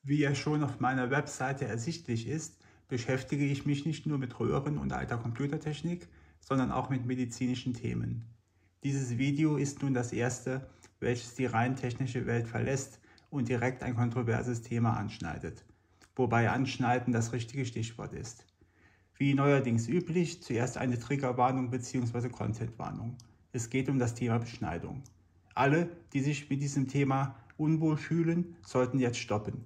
Wie ja schon auf meiner Webseite ersichtlich ist, beschäftige ich mich nicht nur mit Röhren und alter Computertechnik, sondern auch mit medizinischen Themen. Dieses Video ist nun das erste, welches die rein technische Welt verlässt und direkt ein kontroverses Thema anschneidet, wobei anschneiden das richtige Stichwort ist. Wie neuerdings üblich, zuerst eine Triggerwarnung bzw. Contentwarnung. Es geht um das Thema Beschneidung. Alle, die sich mit diesem Thema unwohl fühlen, sollten jetzt stoppen.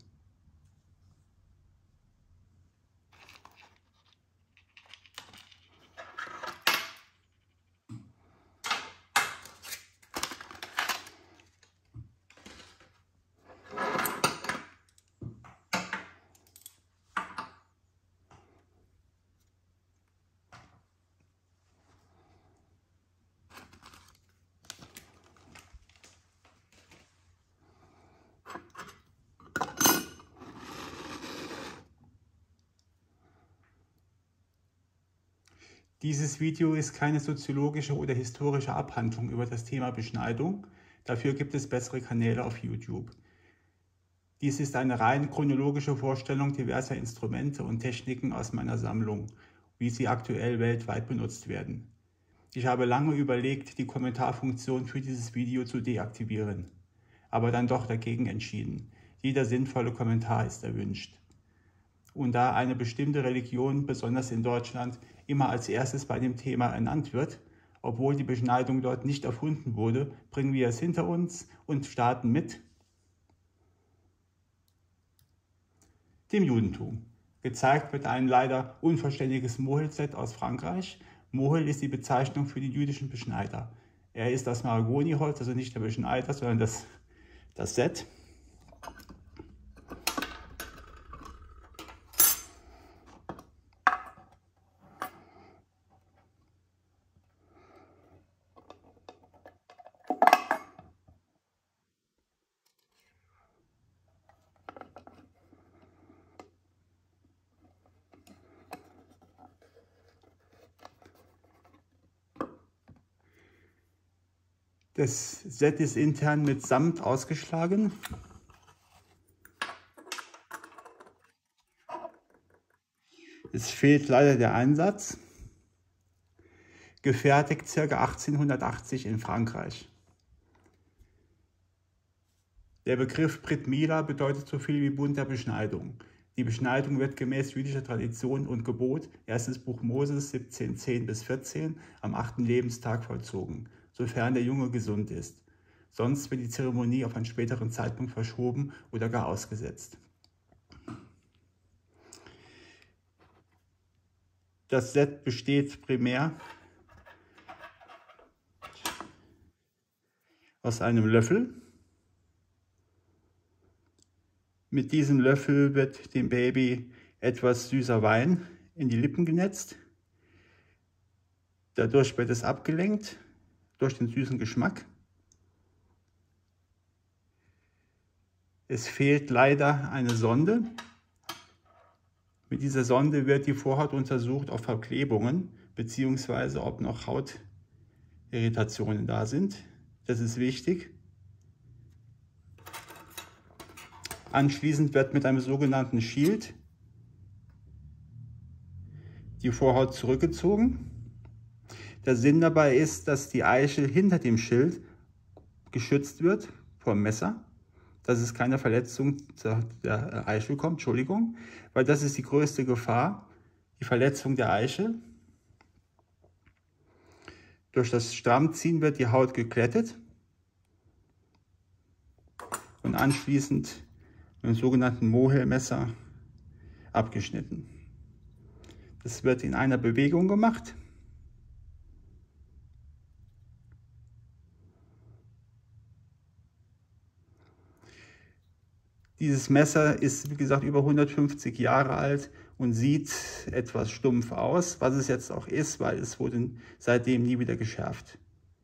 Dieses Video ist keine soziologische oder historische Abhandlung über das Thema Beschneidung. Dafür gibt es bessere Kanäle auf YouTube. Dies ist eine rein chronologische Vorstellung diverser Instrumente und Techniken aus meiner Sammlung, wie sie aktuell weltweit benutzt werden. Ich habe lange überlegt, die Kommentarfunktion für dieses Video zu deaktivieren, aber dann doch dagegen entschieden. Jeder sinnvolle Kommentar ist erwünscht. Und da eine bestimmte Religion, besonders in Deutschland, immer als erstes bei dem Thema ernannt wird, obwohl die Beschneidung dort nicht erfunden wurde, bringen wir es hinter uns und starten mit dem Judentum. Gezeigt wird ein leider unvollständiges Mohel-Set aus Frankreich. Mohel ist die Bezeichnung für den jüdischen Beschneider. Er ist das Mahagoniholz, also nicht der Beschneider, sondern das Set. Das Set ist intern mit Samt ausgeschlagen. Es fehlt leider der Einsatz. Gefertigt ca. 1880 in Frankreich. Der Begriff Brit Mila bedeutet so viel wie Bund der Beschneidung. Die Beschneidung wird gemäß jüdischer Tradition und Gebot, 1. Buch Moses 17,10-14, am 8. Lebenstag vollzogen, sofern der Junge gesund ist. Sonst wird die Zeremonie auf einen späteren Zeitpunkt verschoben oder gar ausgesetzt. Das Set besteht primär aus einem Löffel. Mit diesem Löffel wird dem Baby etwas süßer Wein in die Lippen genetzt. Dadurch wird es abgelenkt durch den süßen Geschmack. Es fehlt leider eine Sonde. Mit dieser Sonde wird die Vorhaut untersucht auf Verklebungen bzw. ob noch Hautirritationen da sind. Das ist wichtig. Anschließend wird mit einem sogenannten Shield die Vorhaut zurückgezogen. Der Sinn dabei ist, dass die Eichel hinter dem Schild geschützt wird vom Messer, dass es keine Verletzung der Eichel kommt, Entschuldigung, weil das ist die größte Gefahr, die Verletzung der Eichel. Durch das Strammziehen wird die Haut geglättet und anschließend mit dem sogenannten Mohel-Messer abgeschnitten. Das wird in einer Bewegung gemacht. Dieses Messer ist, wie gesagt, über 150 Jahre alt und sieht etwas stumpf aus, was es jetzt auch ist, weil es wurde seitdem nie wieder geschärft.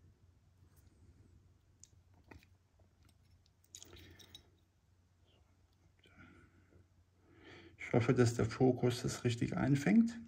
Ich hoffe, dass der Fokus das richtig einfängt.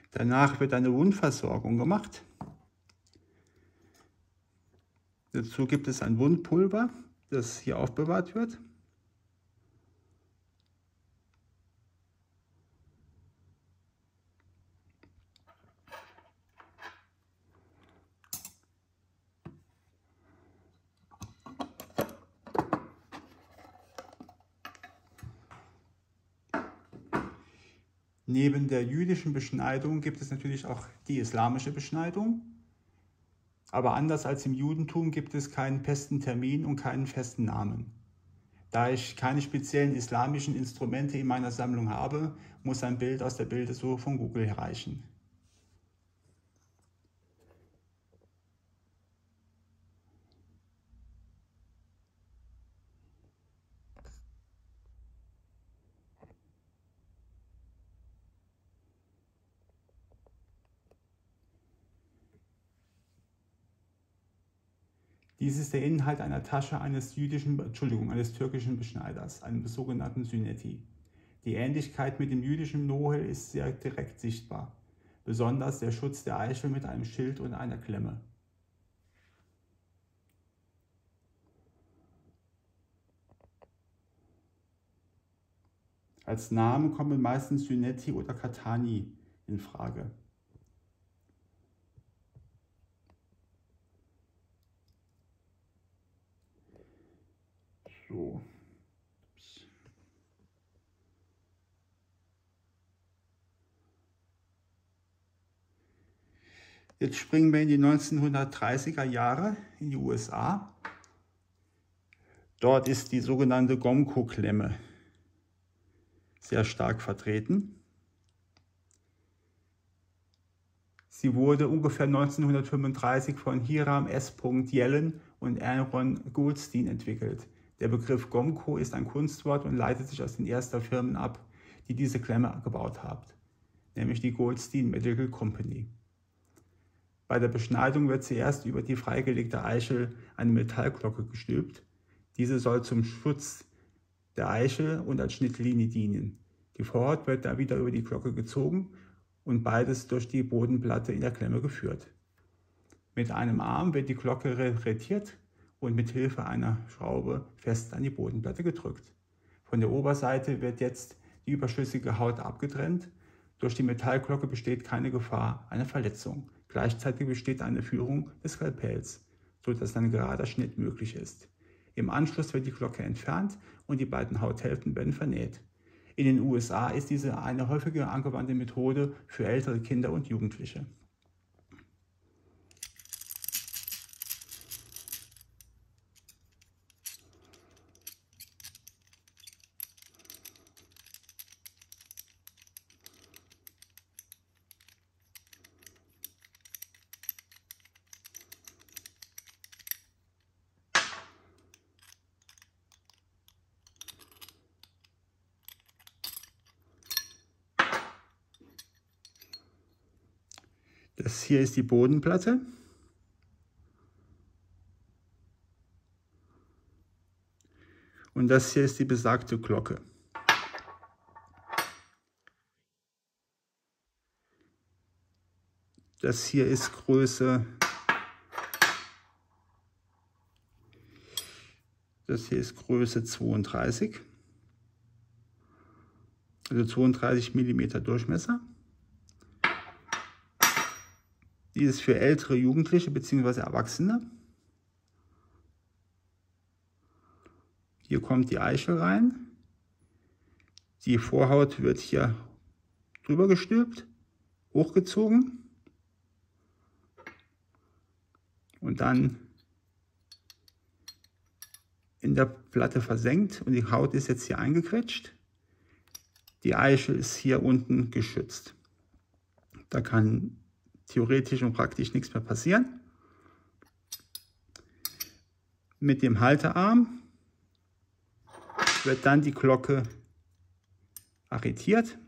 Danach wird eine Wundversorgung gemacht. Dazu gibt es ein Wundpulver, das hier aufbewahrt wird. Neben der jüdischen Beschneidung gibt es natürlich auch die islamische Beschneidung. Aber anders als im Judentum gibt es keinen festen Termin und keinen festen Namen. Da ich keine speziellen islamischen Instrumente in meiner Sammlung habe, muss ein Bild aus der Bildersuche von Google reichen. Dies ist der Inhalt einer Tasche eines türkischen Beschneiders, einem sogenannten Sünnetti. Die Ähnlichkeit mit dem jüdischen Nohel ist sehr direkt sichtbar, besonders der Schutz der Eichel mit einem Schild und einer Klemme. Als Name kommen meistens Sünnetti oder Katani in Frage. So. Jetzt springen wir in die 1930er Jahre in die USA. Dort ist die sogenannte Gomco-Klemme sehr stark vertreten. Sie wurde ungefähr 1935 von Hiram S. Yellen und Aaron Goldstein entwickelt. Der Begriff Gomco ist ein Kunstwort und leitet sich aus den ersten Firmen ab, die diese Klemme gebaut haben, nämlich die Goldstein Medical Company. Bei der Beschneidung wird zuerst über die freigelegte Eichel eine Metallglocke gestülpt. Diese soll zum Schutz der Eichel und als Schnittlinie dienen. Die Vorhaut wird dann wieder über die Glocke gezogen und beides durch die Bodenplatte in der Klemme geführt. Mit einem Arm wird die Glocke retiert und mit Hilfe einer Schraube fest an die Bodenplatte gedrückt. Von der Oberseite wird jetzt die überschüssige Haut abgetrennt. Durch die Metallglocke besteht keine Gefahr einer Verletzung. Gleichzeitig besteht eine Führung des Skalpells, sodass ein gerader Schnitt möglich ist. Im Anschluss wird die Glocke entfernt und die beiden Hauthälften werden vernäht. In den USA ist diese eine häufige angewandte Methode für ältere Kinder und Jugendliche. Das hier ist die Bodenplatte. Und das hier ist die besagte Glocke. Das hier ist Größe 32. Also 32 mm Durchmesser. Die ist für ältere Jugendliche bzw. Erwachsene. Hier kommt die Eichel rein. Die Vorhaut wird hier drüber gestülpt, hochgezogen und dann in der Platte versenkt und die Haut ist jetzt hier eingequetscht. Die Eichel ist hier unten geschützt. Da kann theoretisch und praktisch nichts mehr passieren. Mit dem Haltearm wird dann die Glocke arretiert.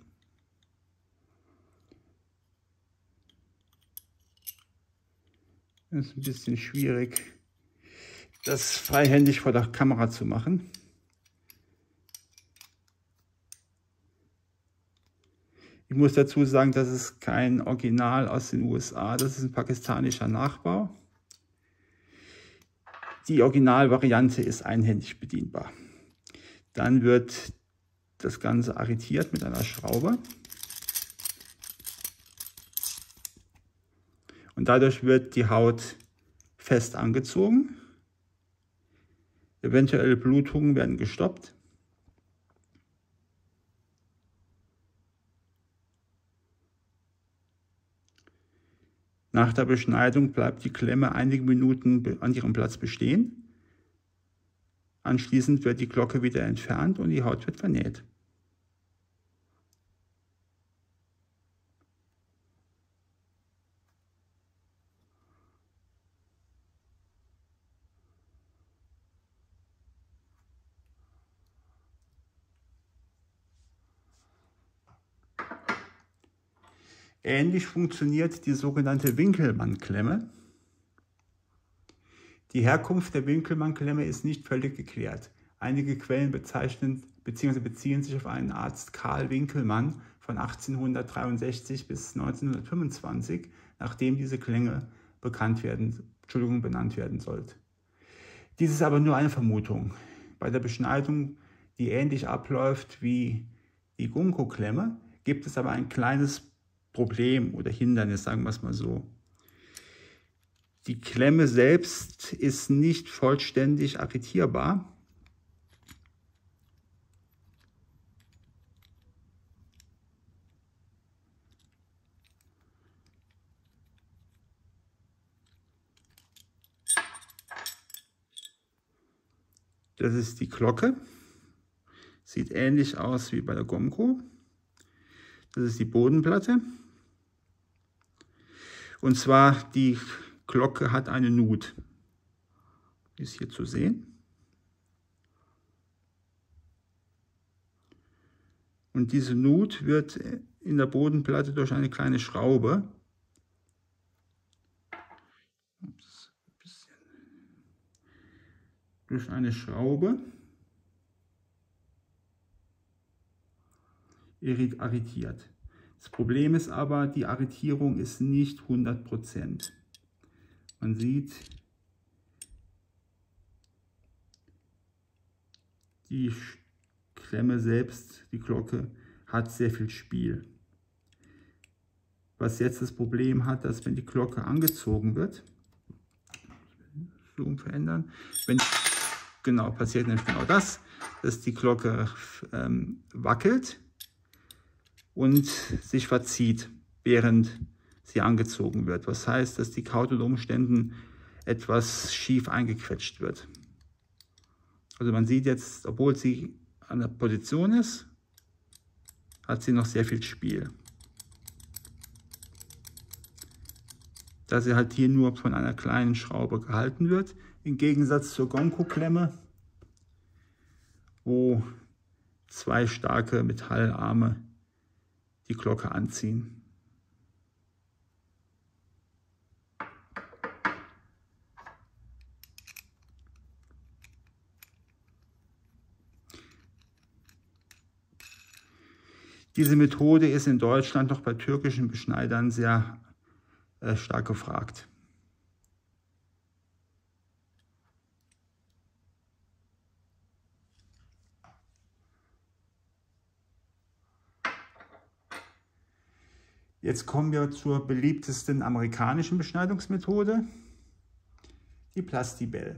Das ist ein bisschen schwierig, das freihändig vor der Kamera zu Ich muss dazu sagen, das ist kein Original aus den USA, das ist ein pakistanischer Nachbau. Die Originalvariante ist einhändig bedienbar. Dann wird das Ganze arretiert mit einer Schraube. Und dadurch wird die Haut fest angezogen. Eventuelle Blutungen werden gestoppt. Nach der Beschneidung bleibt die Klemme einige Minuten an ihrem Platz bestehen. Anschließend wird die Glocke wieder entfernt und die Haut wird vernäht. Ähnlich funktioniert die sogenannte Winkelmann-Klemme. Die Herkunft der Winkelmann-Klemme ist nicht völlig geklärt. Einige Quellen bezeichnen bzw. beziehen sich auf einen Arzt Karl Winkelmann von 1863 bis 1925, nachdem diese Klemme benannt werden sollte. Dies ist aber nur eine Vermutung. Bei der Beschneidung, die ähnlich abläuft wie die Gunko-Klemme, gibt es aber ein kleines Problem oder Hindernis, sagen wir es mal so. Die Klemme selbst ist nicht vollständig arretierbar. Das ist die Glocke. Sieht ähnlich aus wie bei der Gomko. Das ist die Bodenplatte. Und zwar die Glocke hat eine Nut. Die ist hier zu sehen. Und diese Nut wird in der Bodenplatte durch eine kleine Schraube arretiert. Das Problem ist aber, die Arretierung ist nicht 100%. Man sieht, die Klemme selbst, die Glocke, hat sehr viel Spiel. Was jetzt das Problem hat, dass wenn die Glocke angezogen wird, Zoom verändern, passiert nämlich genau das, dass die Glocke wackelt und sich verzieht, während sie angezogen wird. Was heißt, dass die Haut unter Umständen etwas schief eingequetscht wird. Also man sieht jetzt, obwohl sie an der Position ist, hat sie noch sehr viel Spiel. Da sie halt hier nur von einer kleinen Schraube gehalten wird, im Gegensatz zur Gonko-Klemme, wo zwei starke Metallarme die Glocke anziehen. Diese Methode ist in Deutschland noch bei türkischen Beschneidern sehr stark gefragt. Jetzt kommen wir zur beliebtesten amerikanischen Beschneidungsmethode, die Plastibell.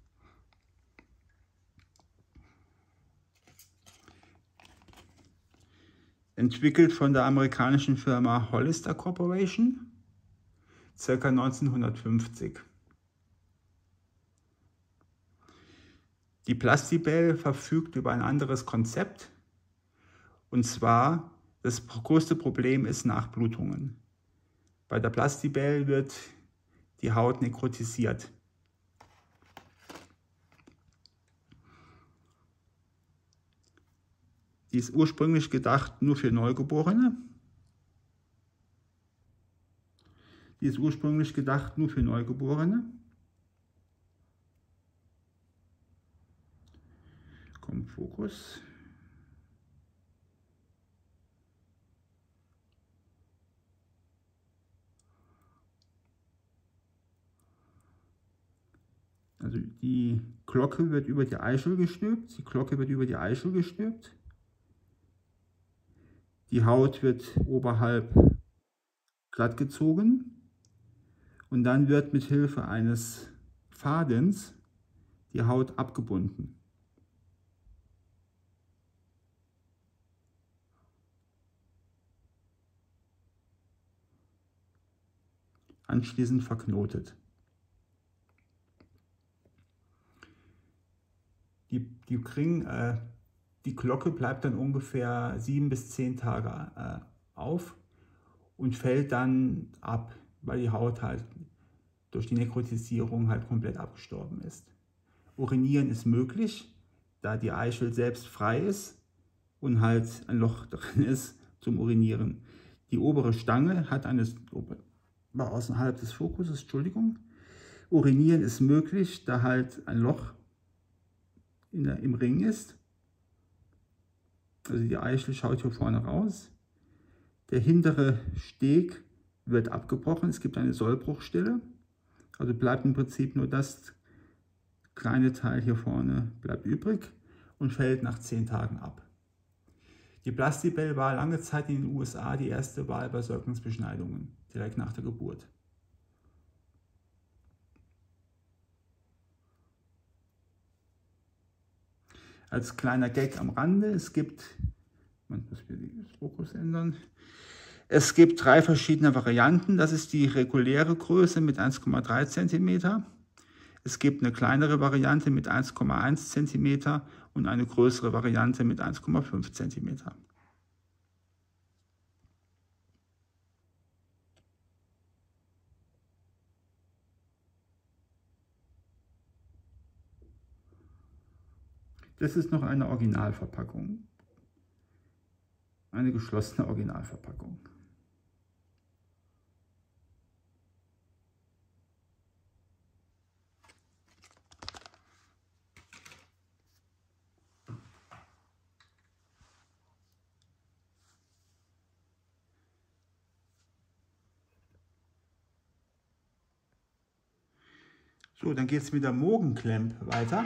Entwickelt von der amerikanischen Firma Hollister Corporation, ca. 1950. Die Plastibell verfügt über ein anderes Konzept, und zwar das größte Problem ist Nachblutungen. Bei der Plastibell wird die Haut nekrotisiert. Die ist ursprünglich gedacht nur für Neugeborene. Kommt Fokus. Die Glocke wird über die Eichel gestülpt. Die Glocke wird über die Eichel gestülpt. Die Haut wird oberhalb glatt gezogen und dann wird mit Hilfe eines Fadens die Haut abgebunden. Anschließend verknotet. Die Glocke bleibt dann ungefähr 7 bis 10 Tage auf und fällt dann ab, weil die Haut halt durch die Nekrotisierung halt komplett abgestorben ist. Urinieren ist möglich, da die Eichel selbst frei ist und halt ein Loch drin ist zum Urinieren. Die obere Stange hat war außerhalb des Fokuses, Entschuldigung. Urinieren ist möglich, da halt ein Loch im Ring ist. Also die Eichel schaut hier vorne raus. Der hintere Steg wird abgebrochen. Es gibt eine Sollbruchstelle. Also bleibt im Prinzip nur das kleine Teil hier vorne bleibt übrig und fällt nach 10 Tagen ab. Die Plastibell war lange Zeit in den USA die erste Wahl bei Säuglingsbeschneidungen, direkt nach der Geburt. Als kleiner Gag am Rande, man muss hier den Fokus ändern. Es gibt 3 verschiedene Varianten. Das ist die reguläre Größe mit 1,3 cm. Es gibt eine kleinere Variante mit 1,1 cm und eine größere Variante mit 1,5 cm. Das ist noch eine Originalverpackung. Eine geschlossene Originalverpackung. So, dann geht es mit der Mogenklemp weiter.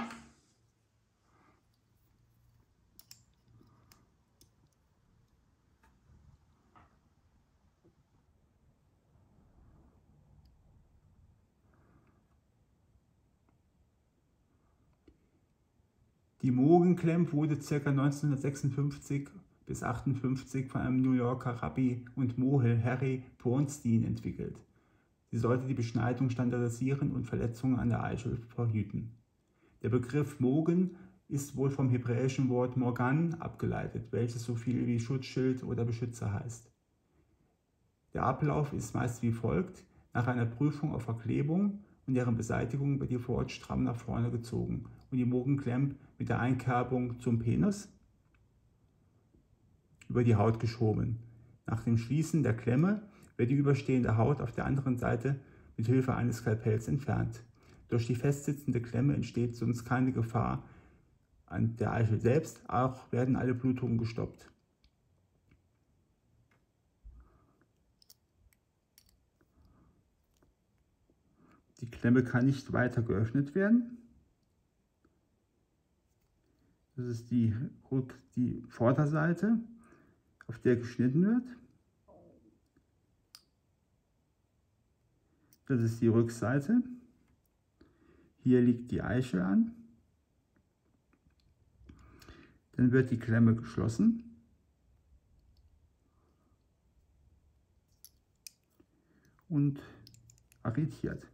Die Mogenklemp wurde ca. 1956 bis 1958 von einem New Yorker Rabbi und Mohel Harry Bronstein entwickelt. Sie sollte die Beschneidung standardisieren und Verletzungen an der Eichel verhüten. Der Begriff Mogen ist wohl vom hebräischen Wort Morgan abgeleitet, welches so viel wie Schutzschild oder Beschützer heißt. Der Ablauf ist meist wie folgt: Nach einer Prüfung auf Verklebung und deren Beseitigung wird die Haut stramm nach vorne gezogen und die Mogenklemp mit der Einkerbung zum Penis über die Haut geschoben. Nach dem Schließen der Klemme wird die überstehende Haut auf der anderen Seite mit Hilfe eines Skalpells entfernt. Durch die festsitzende Klemme entsteht sonst keine Gefahr an der Eichel selbst, auch werden alle Blutungen gestoppt. Die Klemme kann nicht weiter geöffnet werden. Das ist die Vorderseite, auf der geschnitten wird. Das ist die Rückseite. Hier liegt die Eichel an. Dann wird die Klemme geschlossen. Und arretiert.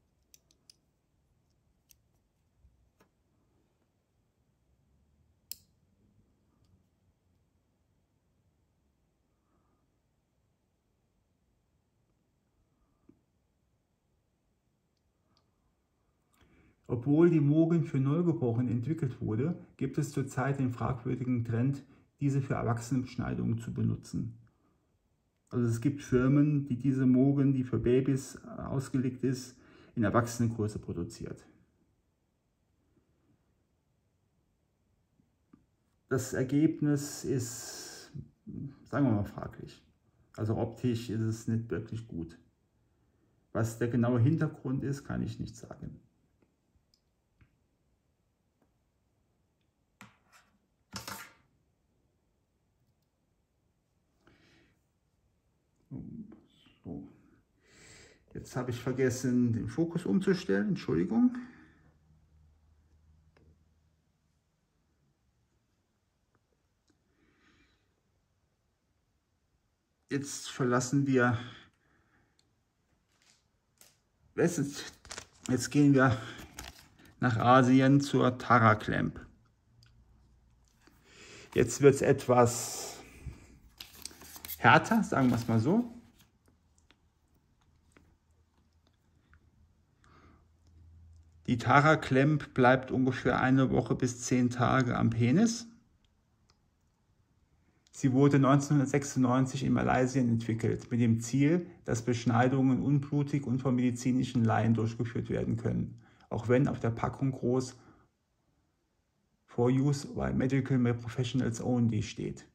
Obwohl die Mogen für Neugeborene entwickelt wurde, gibt es zurzeit den fragwürdigen Trend, diese für Erwachsenenbeschneidungen zu benutzen. Also es gibt Firmen, die diese Mogen, die für Babys ausgelegt ist, in Erwachsenengröße produziert. Das Ergebnis ist, sagen wir mal, fraglich. Also optisch ist es nicht wirklich gut. Was der genaue Hintergrund ist, kann ich nicht sagen. Jetzt habe ich vergessen, den Fokus umzustellen. Entschuldigung. Jetzt verlassen wir, jetzt gehen wir nach Asien zur Tara-Clamp. Jetzt wird es etwas härter, sagen wir es mal so. Die Tara-Clamp bleibt ungefähr 1 Woche bis 10 Tage am Penis. Sie wurde 1996 in Malaysia entwickelt, mit dem Ziel, dass Beschneidungen unblutig und von medizinischen Laien durchgeführt werden können, auch wenn auf der Packung groß For Use by Medical Professionals Only steht.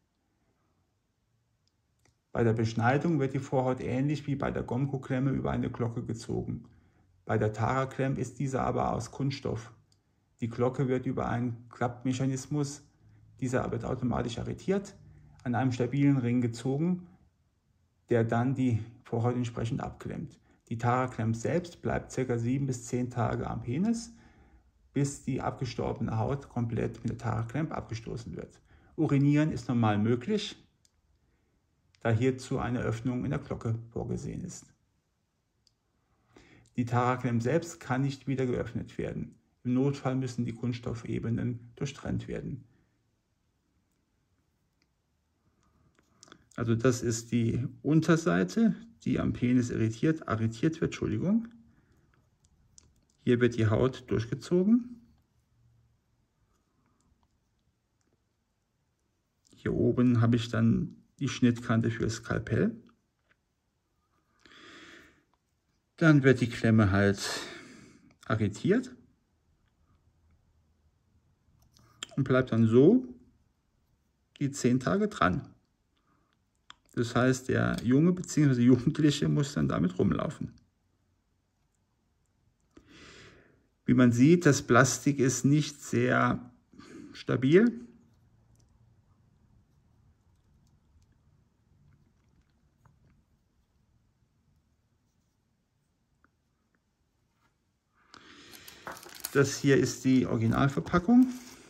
Bei der Beschneidung wird die Vorhaut ähnlich wie bei der Gomco-Klemme über eine Glocke gezogen. Bei der Tara-Clamp ist diese aber aus Kunststoff. Die Glocke wird über einen Klappmechanismus, dieser wird automatisch arretiert, an einem stabilen Ring gezogen, der dann die Vorhaut entsprechend abklemmt. Die Tara-Clamp selbst bleibt ca. 7 bis 10 Tage am Penis, bis die abgestorbene Haut komplett mit der Tara-Clamp abgestoßen wird. Urinieren ist normal möglich, da hierzu eine Öffnung in der Glocke vorgesehen ist. Die Tara-Clamp selbst kann nicht wieder geöffnet werden. Im Notfall müssen die Kunststoffebenen durchtrennt werden. Also das ist die Unterseite, die am Penis arretiert wird. Entschuldigung. Hier wird die Haut durchgezogen. Hier oben habe ich dann die Schnittkante für das Skalpell. Dann wird die Klemme halt arretiert und bleibt dann so die 10 Tage dran. Das heißt, der Junge bzw. Jugendliche muss dann damit rumlaufen. Wie man sieht, das Plastik ist nicht sehr stabil. Das hier ist die Originalverpackung.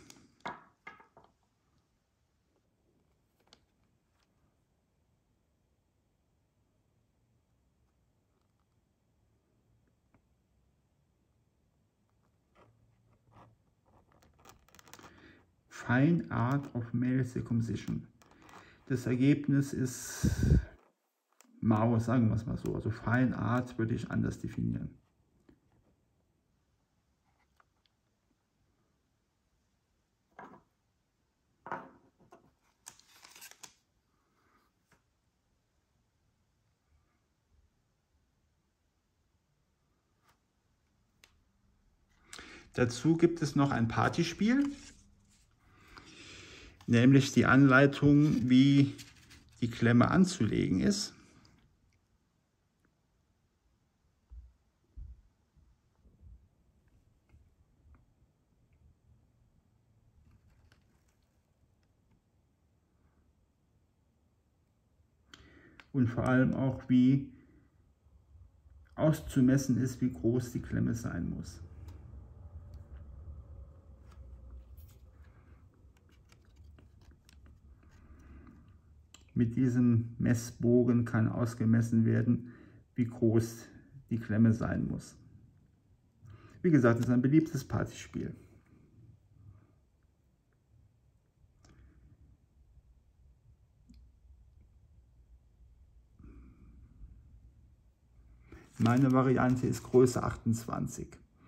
Fine Art of Male Circumcision. Das Ergebnis ist mau, sagen wir es mal so. Also Fine Art würde ich anders definieren. Dazu gibt es noch ein Partyspiel, nämlich die Anleitung, wie die Klemme anzulegen ist. Und vor allem auch, wie auszumessen ist, wie groß die Klemme sein muss. Mit diesem Messbogen kann ausgemessen werden, wie groß die Klemme sein muss. Wie gesagt, es ist ein beliebtes Partyspiel. Meine Variante ist Größe 28.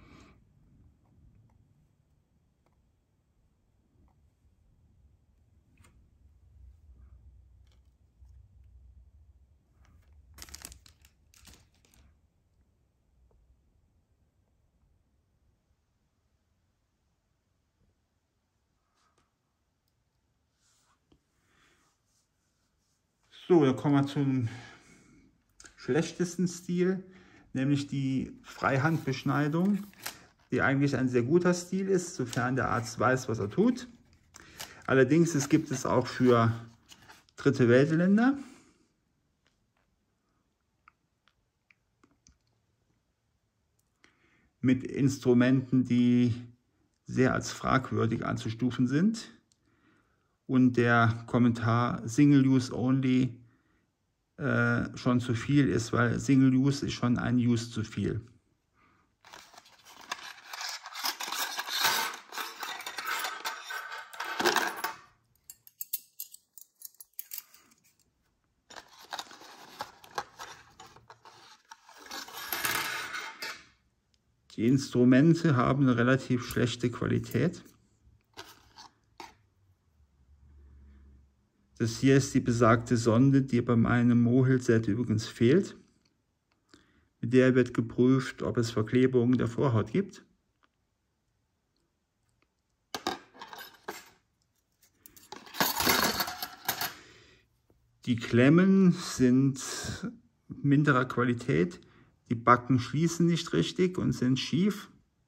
So, dann kommen wir zum schlechtesten Stil, nämlich die Freihandbeschneidung, die eigentlich ein sehr guter Stil ist, sofern der Arzt weiß, was er tut. Allerdings gibt es auch für Dritte Weltländer. mit Instrumenten, die sehr als fragwürdig anzustufen sind. Und der Kommentar Single Use Only schon zu viel ist, weil Single Use ist schon ein Use zu viel. Die Instrumente haben eine relativ schlechte Qualität. Das hier ist die besagte Sonde, die bei meinem Mohill-Set übrigens fehlt. Mit der wird geprüft, ob es Verklebungen der Vorhaut gibt. Die Klemmen sind minderer Qualität. Die Backen schließen nicht richtig und sind schief.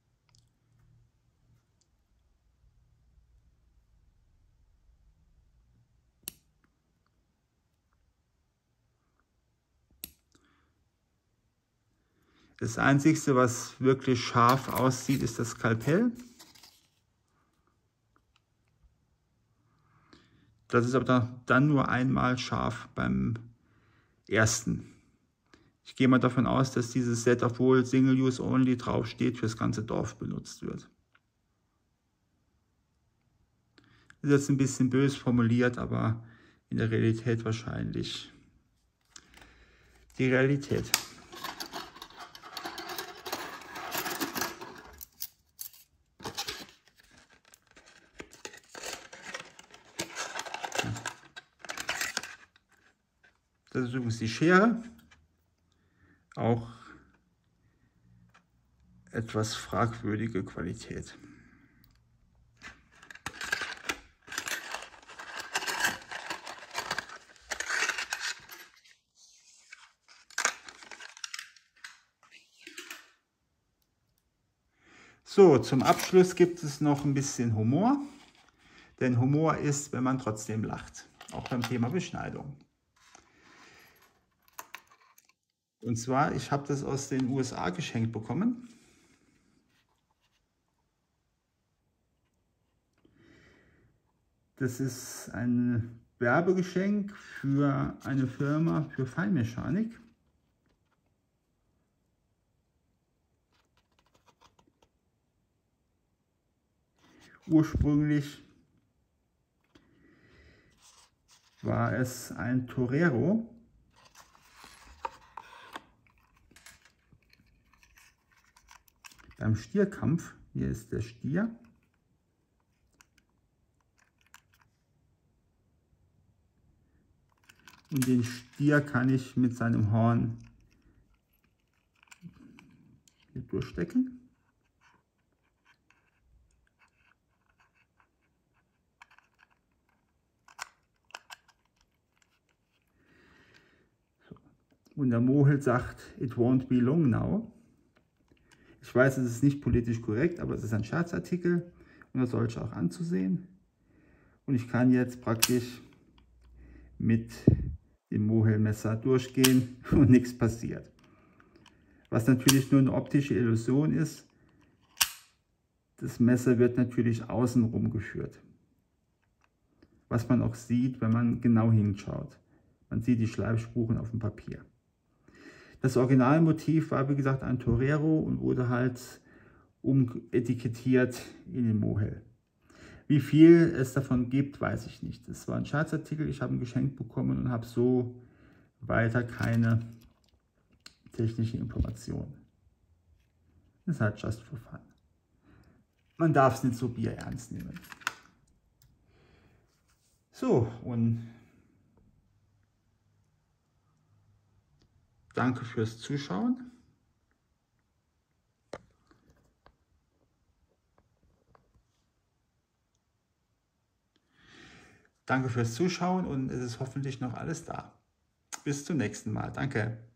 Das Einzige, was wirklich scharf aussieht, ist das Skalpell. Das ist aber dann nur einmal scharf beim ersten. Ich gehe mal davon aus, dass dieses Set, obwohl Single Use Only draufsteht, fürs ganze Dorf benutzt wird. Das ist jetzt ein bisschen bös formuliert, aber in der Realität wahrscheinlich die Realität. Das ist übrigens die Schere. Auch etwas fragwürdige Qualität. So, zum Abschluss gibt es noch ein bisschen Humor. Denn Humor ist, wenn man trotzdem lacht. Auch beim Thema Beschneidung. Und zwar, ich habe das aus den USA geschenkt bekommen. Das ist ein Werbegeschenk für eine Firma für Feinmechanik. Ursprünglich war es ein Torero. Beim Stierkampf, hier ist der Stier. Und den Stier kann ich mit seinem Horn hier durchstecken. Und der Mohill sagt, it won't be long now. Ich weiß, es ist nicht politisch korrekt, aber es ist ein Scherzartikel und das sollte auch anzusehen. Und ich kann jetzt praktisch mit dem Mohill-Messer durchgehen und nichts passiert. Was natürlich nur eine optische Illusion ist. Das Messer wird natürlich außenrum geführt. Was man auch sieht, wenn man genau hinschaut. Man sieht die Schleifspuren auf dem Papier. Das Originalmotiv war, wie gesagt, ein Torero und wurde halt umetikettiert in den Mohill. Wie viel es davon gibt, weiß ich nicht. Es war ein Scherzartikel, ich habe ein Geschenk bekommen und habe so weiter keine technische Information. Das ist halt just for fun. Man darf es nicht so bierernst nehmen. So, und danke fürs Zuschauen. Danke fürs Zuschauen und es ist hoffentlich noch alles da. Bis zum nächsten Mal. Danke.